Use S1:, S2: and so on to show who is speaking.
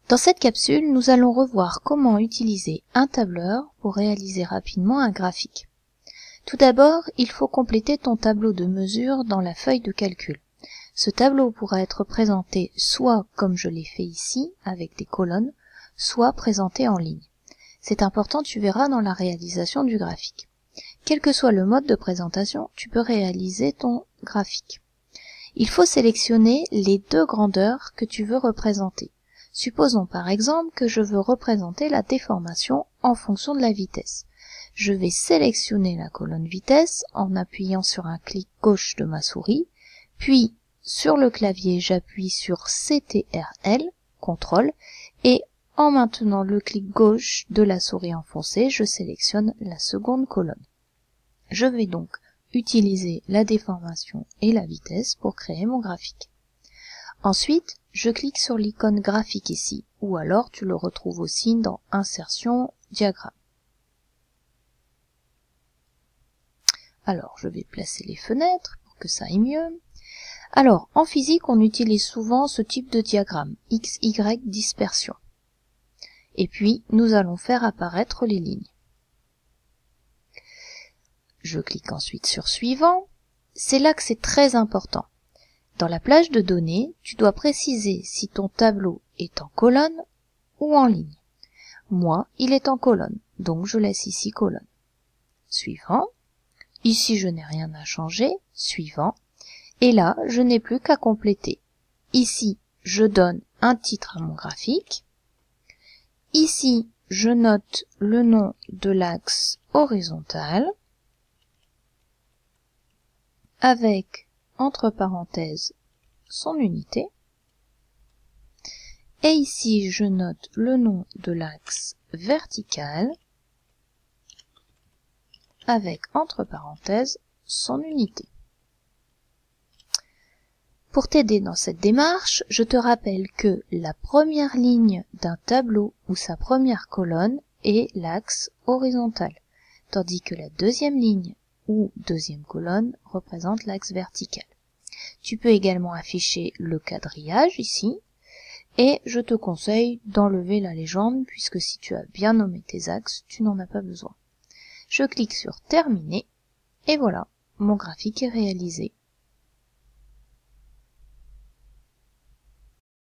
S1: Dans cette capsule, nous allons revoir comment utiliser un tableur pour réaliser rapidement un graphique. Tout d'abord, il faut compléter ton tableau de mesure dans la feuille de calcul. Ce tableau pourra être présenté soit comme je l'ai fait ici, avec des colonnes, soit présenté en ligne. C'est important, tu verras dans la réalisation du graphique. Quel que soit le mode de présentation, tu peux réaliser ton graphique. Il faut sélectionner les deux grandeurs que tu veux représenter. Supposons par exemple que je veux représenter la déformation en fonction de la vitesse. Je vais sélectionner la colonne vitesse en appuyant sur un clic gauche de ma souris, puis sur le clavier j'appuie sur CTRL, CTRL, et en maintenant le clic gauche de la souris enfoncée, je sélectionne la seconde colonne. Je vais donc utiliser la déformation et la vitesse pour créer mon graphique. Ensuite, je clique sur l'icône graphique ici, ou alors tu le retrouves aussi dans Insertion, Diagramme. Alors, je vais placer les fenêtres pour que ça aille mieux. Alors, en physique, on utilise souvent ce type de diagramme, X, Y, dispersion. Et puis, nous allons faire apparaître les lignes. Je clique ensuite sur Suivant. C'est là que c'est très important. Dans la plage de données, tu dois préciser si ton tableau est en colonne ou en ligne. Moi, il est en colonne, donc je laisse ici colonne. Suivant. Ici, je n'ai rien à changer. Suivant. Et là, je n'ai plus qu'à compléter. Ici, je donne un titre à mon graphique. Ici, je note le nom de l'axe horizontal avec, entre parenthèses, son unité. Et ici, je note le nom de l'axe vertical avec, entre parenthèses, son unité. Pour t'aider dans cette démarche, je te rappelle que la première ligne d'un tableau ou sa première colonne est l'axe horizontal, tandis que la deuxième ligne ou deuxième colonne représente l'axe vertical. Tu peux également afficher le quadrillage ici, et je te conseille d'enlever la légende puisque si tu as bien nommé tes axes, tu n'en as pas besoin. Je clique sur Terminer, et voilà, mon graphique est réalisé.